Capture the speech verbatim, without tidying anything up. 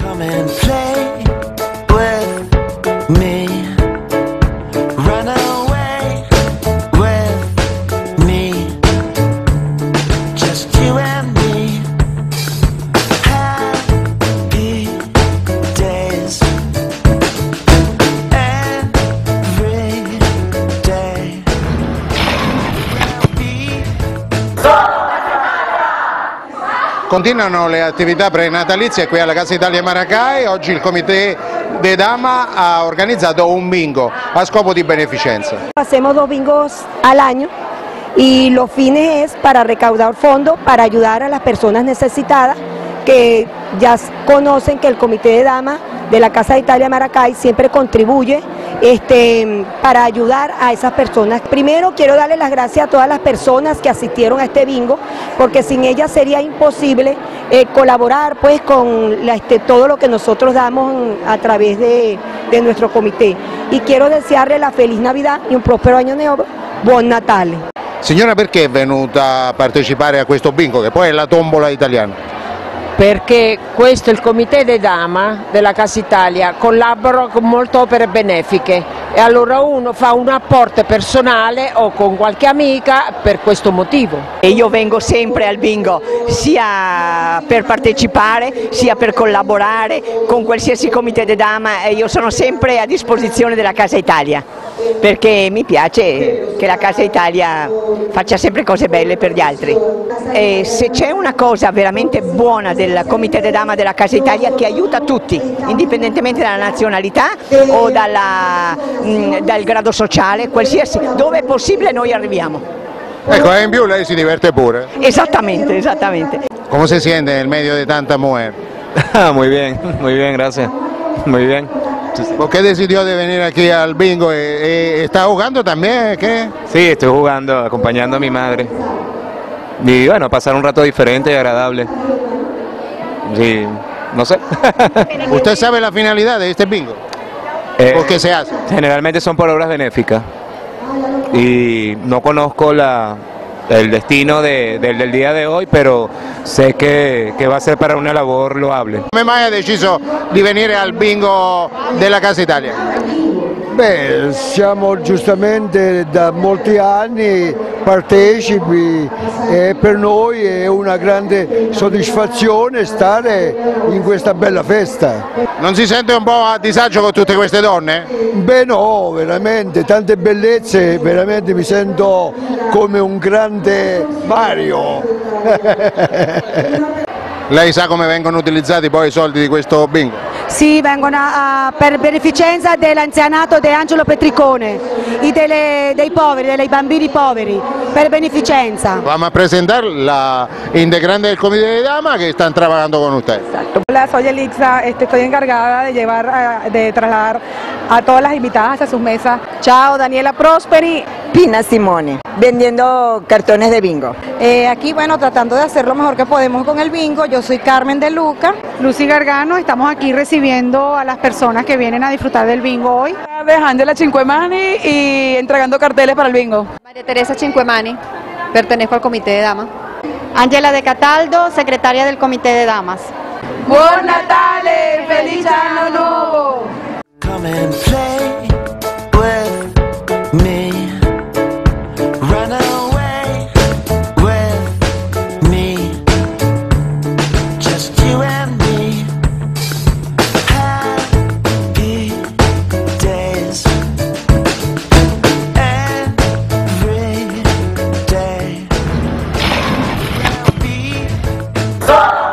Come and play with me. Run away with me. Just you and me. Happy days. Every day. Continuano le attività prenatalizie qui alla Casa Italia Maracay. Oggi il Comité de Dama ha organizzato un bingo a scopo di beneficenza. Hacemos dos bingos al año y los fines es para recaudar fondos para ayudar a las personas necesitadas que ya conocen que el Comité de Dama de la Casa de Italia Maracay siempre contribuye este, para ayudar a esas personas. Primero quiero darle las gracias a todas las personas que asistieron a este bingo, porque sin ellas sería imposible eh, colaborar pues con la, este, todo lo que nosotros damos a través de, de nuestro comité. Y quiero desearle la feliz Navidad y un prospero año nuovo. Buon Natale. Signora, perché è venuta a partecipare a questo bingo, che poi è la tombola italiana? Perché questo, il Comité de Dama della Casa Italia, collabora con molte opere benefiche e allora uno fa un apporto personale o con qualche amica per questo motivo. E io vengo sempre al bingo sia per partecipare sia per collaborare con qualsiasi Comité de Dama, e io sono sempre a disposizione della Casa Italia perché mi piace che la Casa Italia faccia sempre cose belle per gli altri. E se c'è una cosa veramente buona del Comité de Dama della Casa Italia, che aiuta tutti, indipendentemente dalla nazionalità o dalla, mh, dal grado sociale, qualsiasi, dove è possibile noi arriviamo. Ecco, e in più lei si diverte pure. Esattamente, esattamente. ¿Cómo se siente en el medio de tanta mujer? Muy bien, muy bien, gracias. Muy bien. ¿Por qué decidió de venir aquí al bingo? Eh, eh, ¿Está jugando también? ¿Qué? Sí, estoy jugando, acompañando a mi madre. Y bueno, pasar un rato diferente y agradable. Sí, no sé. ¿Usted sabe la finalidad de este bingo? Eh, ¿Por qué se hace? Generalmente son por obras benéficas. Y no conozco la, el destino de, del, del día de hoy, pero sé che, che va a ser para una labor loable. Come mai ha deciso di venire al bingo della Casa Italia? Beh, siamo giustamente da molti anni partecipi e per noi è una grande soddisfazione stare in questa bella festa. Non si sente un po' a disagio con tutte queste donne? Beh no, veramente, tante bellezze, veramente mi sento come un grande Mario. Lei sa come vengono utilizzati poi i soldi di questo bingo? Sì, vengono a, per beneficenza dell'anzianato di Angelo Petricone e delle, dei poveri, dei bambini poveri, per beneficenza. Vamos a presentar la integrante del Comité de Dama que están trabajando con usted. Hola, soy Elixa, este, estoy encargada de llevar, de trasladar a todas las invitadas a sus mesas. Ciao, Daniela Prosperi. Pina Simone, vendiendo cartones de bingo. Eh, aquí, bueno, tratando de hacer lo mejor que podemos con el bingo. Yo soy Carmen de Luca. Lucy Gargano, estamos aquí recibiendo a las personas que vienen a disfrutar del bingo hoy. De Angela Cinquemani y entregando carteles para el bingo. María Teresa Cinquemani, pertenezco al Comité de Damas. Angela de Cataldo, secretaria del Comité de Damas. Buon Natale, feliz año nuevo. Come and play with me. Run away with me. Just you and me. Happy days. Every day. Be